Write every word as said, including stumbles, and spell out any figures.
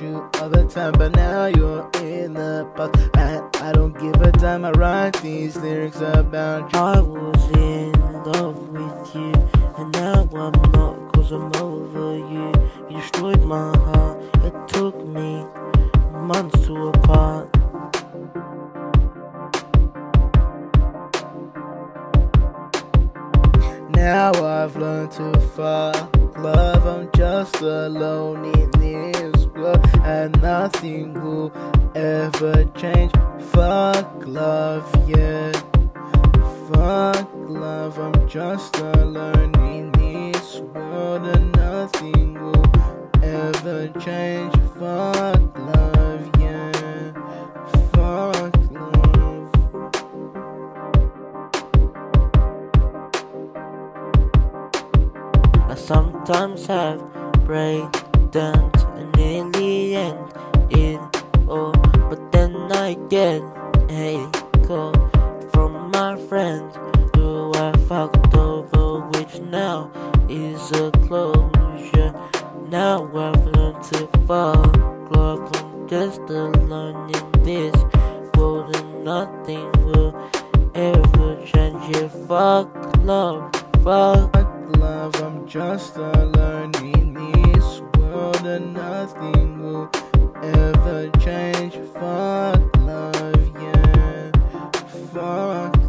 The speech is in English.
you all the time, but now you're in the past, and I don't give a damn. I write these lyrics about you. I was in love with you, and now I'm not, cause I'm over you. You destroyed my heart, it took me months to apart. Now I've learned to fuck love. I'm just alone in this world, and nothing will ever change. Fuck love, yeah. Fuck love, I'm just alone in this world, and nothing will ever change. Fuck love, yeah. Fuck love. I sometimes have breakdowns and nearly end it all, but then I get a call from my friends who I fucked over, which now is a closure. Now I've learned to fuck love. I'm just alone in this world, and nothing will ever change it. Fuck love, fuck love, I'm just alone in this world, and nothing will ever change. Fuck love, yeah. Fuck